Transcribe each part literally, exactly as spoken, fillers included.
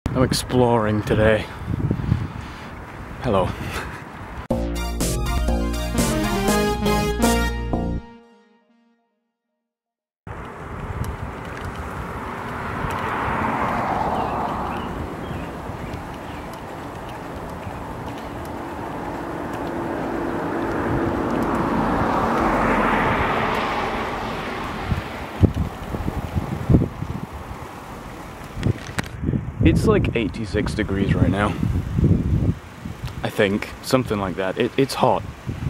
I'm exploring today. Hello. It's like eighty-six degrees right now. I think. Something like that. It, it's hot.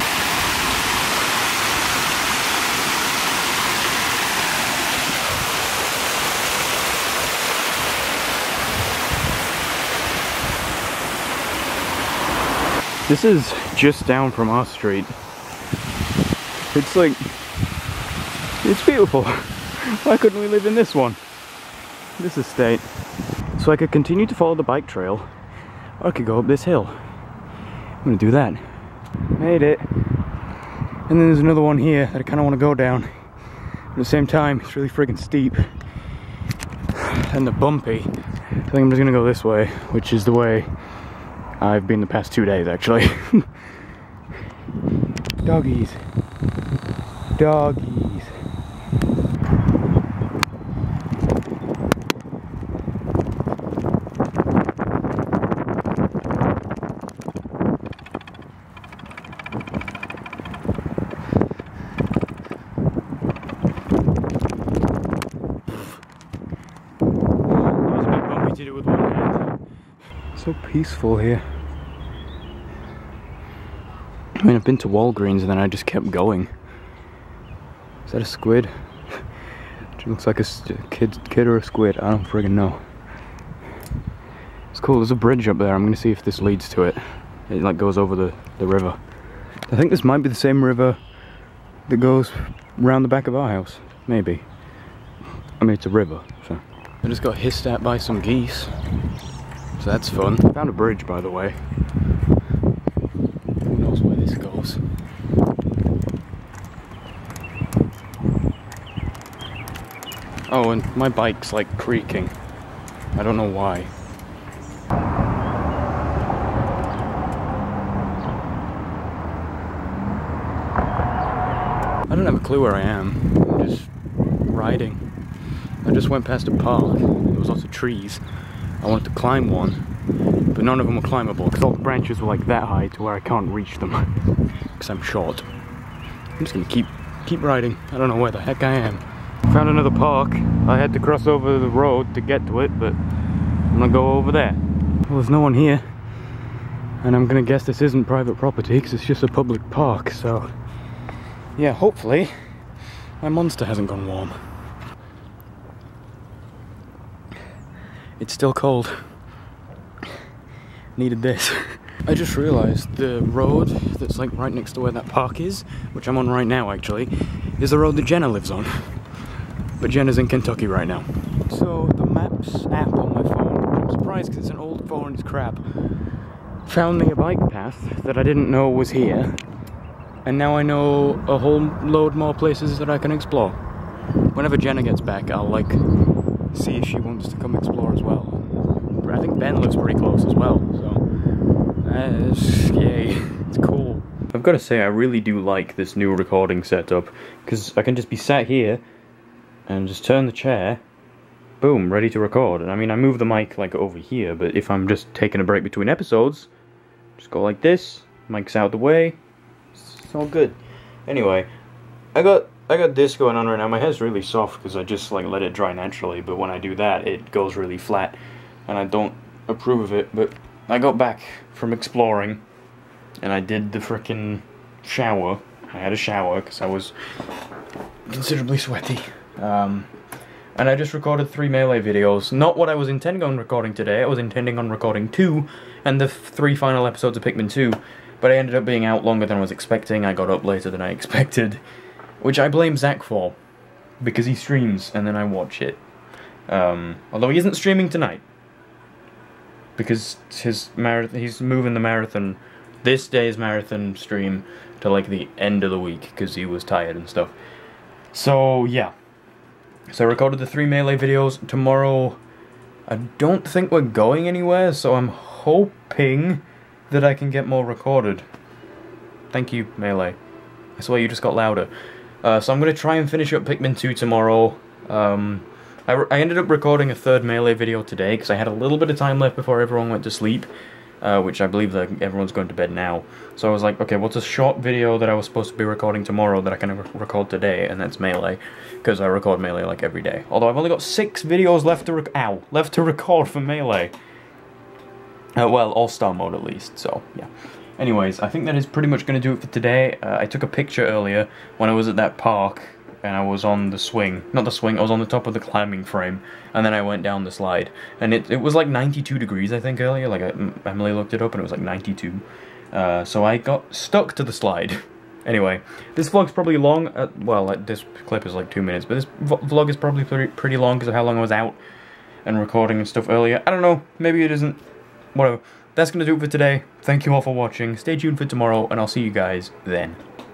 This is just down from our street. It's like... It's beautiful. Why couldn't we live in this one? This estate. So I could continue to follow the bike trail, or I could go up this hill. I'm gonna do that. Made it. And then there's another one here that I kinda wanna go down. At the same time, it's really friggin' steep. And the bumpy. I think I'm just gonna go this way, which is the way I've been the past two days, actually. Doggies. Doggies. Did it with one hand. So peaceful here. I mean, I've been to Walgreens and then I just kept going. Is that a squid? It looks like a kid, kid or a squid. I don't friggin' know. It's cool. There's a bridge up there. I'm gonna see if this leads to it. It like goes over the the river. I think this might be the same river that goes round the back of our house. Maybe. I mean, it's a river, so. I just got hissed at by some geese, so that's fun. Found a bridge, by the way. Who knows where this goes? Oh, and my bike's like creaking. I don't know why. I don't have a clue where I am. I'm just riding. I just went past a park. There was lots of trees. I wanted to climb one, but none of them were climbable because all the branches were like that high to where I can't reach them because I'm short. I'm just gonna keep keep riding. I don't know where the heck I am. Found another park. I had to cross over the road to get to it, but I'm gonna go over there. Well, there's no one here, and I'm gonna guess this isn't private property because it's just a public park. So, yeah, hopefully my monster hasn't gone warm. It's still cold. Needed this. I just realised the road that's like right next to where that park is, which I'm on right now actually, is the road that Jenna lives on. But Jenna's in Kentucky right now. So the Maps app on my phone, which I'm surprised because it's an old phone and it's crap, found me a bike path that I didn't know was here. And now I know a whole load more places that I can explore. Whenever Jenna gets back, I'll like see if she wants to come explore as well. I think Ben lives pretty close as well, so uh, it's, yay, it's cool. I've got to say I really do like this new recording setup because I can just be sat here and just turn the chair, boom, ready to record. And I mean, I move the mic like over here, but if I'm just taking a break between episodes, just go like this, mic's out the way, it's all good. Anyway, I got I got this going on right now. My hair's really soft because I just like let it dry naturally, but when I do that it goes really flat and I don't approve of it. But I got back from exploring and I did the frickin' shower. I had a shower because I was considerably sweaty. Um, and I just recorded three Melee videos. Not what I was intending on recording today. I was intending on recording two and the three final episodes of Pikmin two, but I ended up being out longer than I was expecting. I got up later than I expected. Which I blame Zach for, because he streams and then I watch it. Um, although he isn't streaming tonight, because his marathon, he's moving the marathon, this day's marathon stream to like the end of the week because he was tired and stuff. So yeah, so I recorded the three Melee videos. Tomorrow I don't think we're going anywhere, so I'm hoping that I can get more recorded. Thank you, Melee. I swear you just got louder. Uh, so I'm going to try and finish up Pikmin two tomorrow. Um, I, I ended up recording a third Melee video today, because I had a little bit of time left before everyone went to sleep. Uh, which I believe that everyone's going to bed now. So I was like, okay, what's a short video that I was supposed to be recording tomorrow that I can re record today? And that's Melee, because I record Melee like every day. Although I've only got six videos left to rec- ow, left to record for Melee. Uh, well, All-Star mode at least, so yeah. Anyways, I think that is pretty much going to do it for today. Uh, I took a picture earlier when I was at that park, and I was on the swing. Not the swing, I was on the top of the climbing frame, and then I went down the slide. And it, it was like ninety-two degrees, I think, earlier. Like, I, Emily looked it up, and it was like ninety-two. Uh, so I got stuck to the slide. Anyway, this vlog's probably long. Uh, well, like, this clip is like two minutes, but this vlog is probably pretty, pretty long because of how long I was out and recording and stuff earlier. I don't know, maybe it isn't. Whatever. That's going to do it for today. Thank you all for watching. Stay tuned for tomorrow, and I'll see you guys then.